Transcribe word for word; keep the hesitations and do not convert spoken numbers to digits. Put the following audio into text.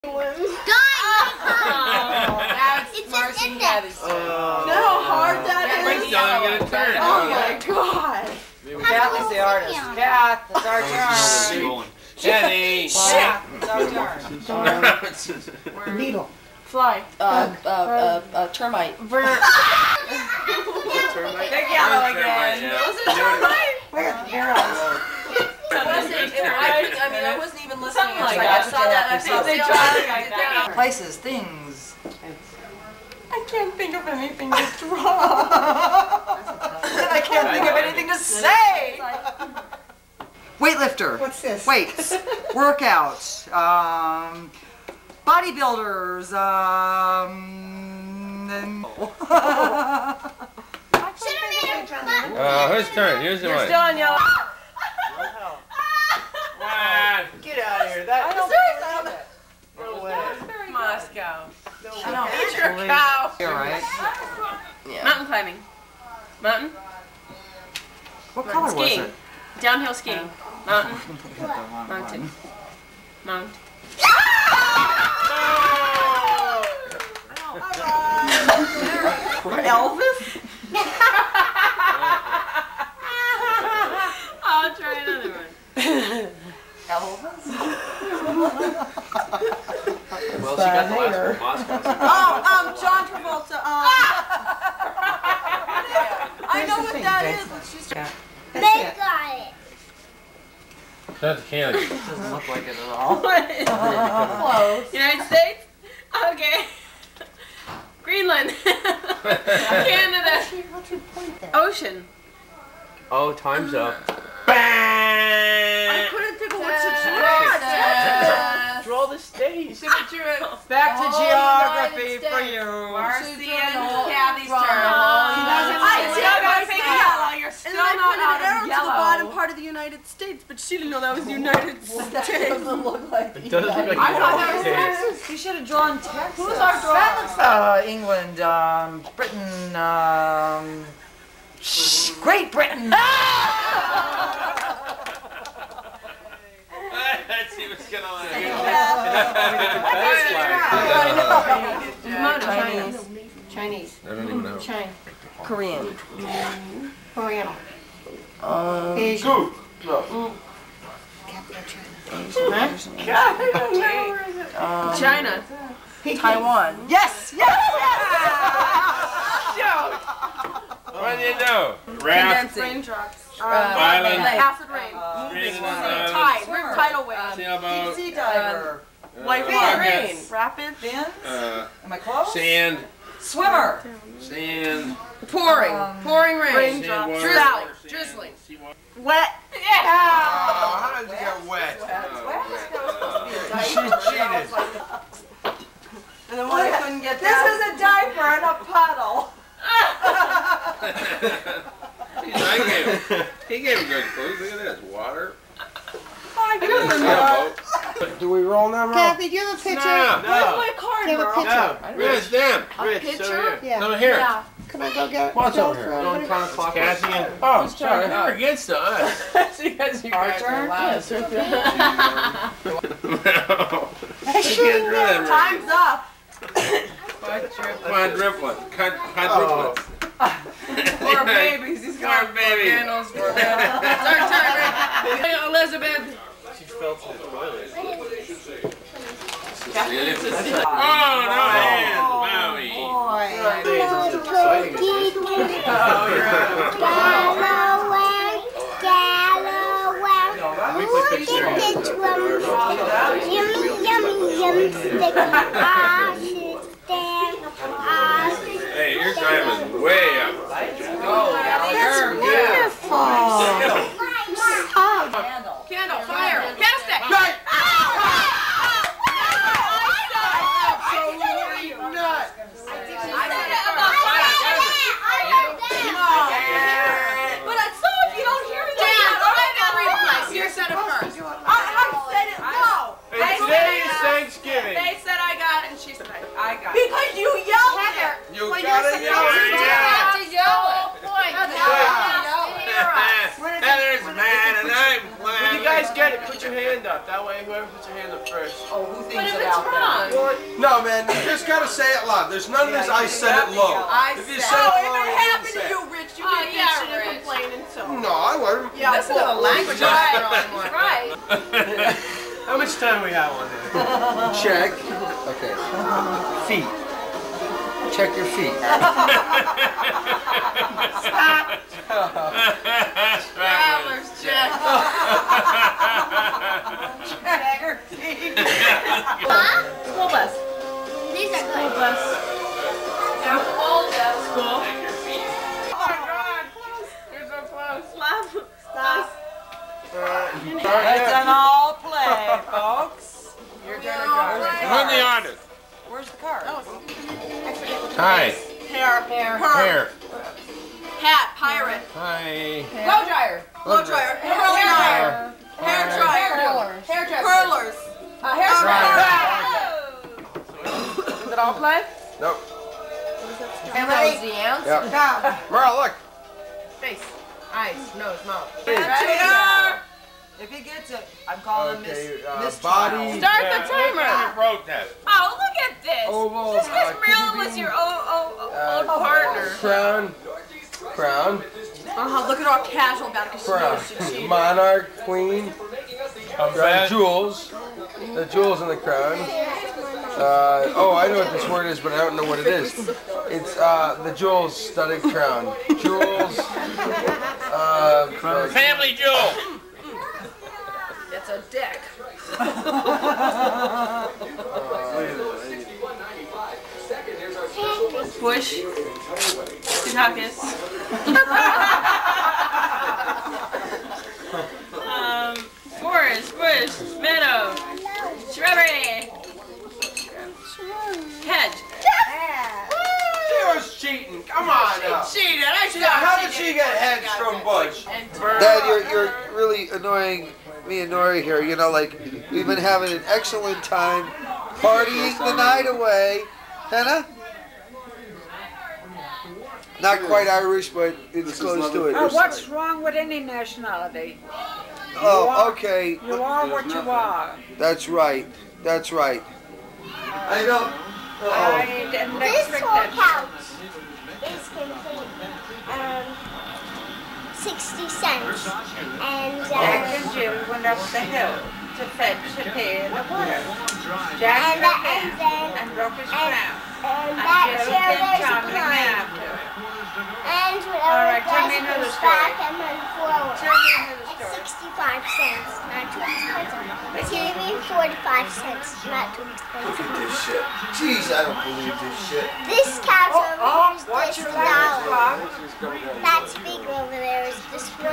Kath is the artist. Kath, it's our turn. Jenny. Kath, it's our turn. Needle. Fly. Uh, uh, uh, uh, termite. Ver. Termite. Big yellow again. Was it termite? Where? Here I I mean, I wasn't even listening. Something like I that. saw that. I think they tried like that. Places, things. I can't think of anything to draw. I can't think of anything to say. Weightlifter. What's this? Weights. Workout. Um, bodybuilders. Um. And Uh, whose turn? Use the You're mic. still on yellow. Get out of here. That, I don't believe it. No way. Moscow. I don't Eat your cow. You're right. Yeah. Mountain climbing. Mountain. What color was Skiing. it? Downhill skiing. Mountain. Mountain. Mount. Elvis? I'll try another one. Elvis? Well, she got the last one. Moscow. Oh, um, John Travolta, um. I know what that is, but she's. They got it. That's candy. It doesn't look like it at all. Close. United States? Okay. Greenland. Canada. Ocean. Oh, time's up. I couldn't think of what to Yeah. Draw the stage. Back to Oh, geography United for States. you. Marcy and Kathy's turn. I still still got got pink yellow. yellow. You're And still then I not pointed out an arrow of to the yellow. bottom part of the United States, but she didn't know that was the United States. That doesn't look like It does look like I thought that was United States. Texas. You should have drawn Texas. Who's our draw? That looks uh, England, um, Britain, um, Great Britain. Let's see what's going on. Chinese. Chinese. I don't even know. China. Korean. Korean. Um, Asian. um, China. Taiwan. Yes, yes, What do you know? Raft. Raindrops. Island. Acid rain. Greenland. Tide. Tidal wave. Sailboat. Sea diver. White uh, water. rockets, Rapid. Fins? Uh, Am I close? sand. Swimmer. Sand. Pouring. Um, Pouring rain. Raindrops. Drizzling. Sand, Drizzling. seawater. Wet. Oh, how did you get wet? Oh, She cheated. And then when I couldn't get This that. is a diaper and a puddle. I gave, he gave good clues. Look at this. Water. Do we roll now, Merle? Kathy, do you have a picture? No. Where's my card, Do you have a Merle? picture? Rich, them. Rich, picture? over here. Yeah. Over here. Yeah. Come on, go get it. What's Go over here? for it. Going counterclockwise. Cassie and. Oh, sorry. You're against us. Because you Our guys turn? are loud. Yes. No. You can't do that. Time's up. Quadruplet. Quadruplet. Poor babies. These Poor guys baby. Organos, organos. It's our turn, Rick. Hey, Elizabeth. She fell to the toilet. That's Oh, right. no hands. Maui. Boy. Exciting. Galloway, Galloway. Look at this one. Yummy, yummy, yummy, sticky. I should stand. I should Hey, your time is way up. That's wonderful. Oh. Candle, fire, candlestick. Absolutely not. I said it about fire. But I saw if you don't hear me. Dad, I got replays. You said it first. I, I said it, no. Hey, today is Thanksgiving. They said I got it, and she said I, I got it. Because you yelled it. You When gotta you're yell supposed it. to Yeah. to yell it. Point. That's Heather's mad and I'm playing. guys get it, put your hand up. That way, whoever puts your hand up first. Oh, who But thinks if it it's out wrong. there? No, man, you just gotta say it loud. There's none of this I said it low. I If you said- say Oh, it if low, it you happened didn't to say you, it. Rich, you Oh, get yeah, bitching and Rich. complaining, so. No, I wouldn't. Yeah, This is a language master on one. Right. How much time we have on there? Check. Okay. Feet. Check your feet. Traveler's check. School bus. These are School good. bus. School bus. School. Oh my God, close. You're so close. Stop. Stop. It's an all play, folks. Your turn to drive. Run the honor. Where's the car? Hi. Hair. Hair. Hair. Hat. Pirate. Hi. Blow dryer. Blow dryer. Hair dryer. Hair dryer. Curlers. Hairdresser. Curlers. Uh, hair Right. Is it all play? Nope. Emily. The answer. Yeah. Merle, look. Face. Eyes. Nose. Mouth. Cheater. If he gets it, I'm calling him Okay, Miss, uh, Miss body. Child. Start the timer. Protest. Oh, look at this. Oval. Just because uh, Marilyn kidney was your bean, old, old, old uh, partner. Crown. Crown. Uh-huh, look at how casual about it because she Crown. knows she cheated. Monarch. Queen. Crown jewels. The jewels in the crown. Uh, oh, I know what this word is, but I don't know what it is. It's uh, the jewels studded crown. Jewels. Uh, uh, Family jewel. It's a dick. Bush. Dukakis. um, forest, bush, meadow, shrubbery, hedge. She was cheating. Come on now. Cheated. I should How did she get heads from Bush? Dad, you're, you're really annoying me and Nori here. You know, like, we've been having an excellent time partying the night away. Hannah? Not quite Irish, but it's close to it. Oh, what's wrong with any nationality? Oh, okay. You are what you are. That's right. That's right. I know. I didn't This expect whole that. couch is complete. Um, sixty cents. And, Jack uh, and Jill went up the hill to fetch a pail of water. Jack and, got uh, and in then, and broke his and, crown. and And that's Jill where came there's a tumbling pine. after. And All whatever right, tell me it another goes story. back and then forward. Tell me another It's story. sixty-five cents, not too expensive. It's gonna be forty-five cents, not too expensive. This shit. Jeez, I don't believe this shit. This couch over Oh, here is watch this your language, dollar. Bob. That speaker over there is this for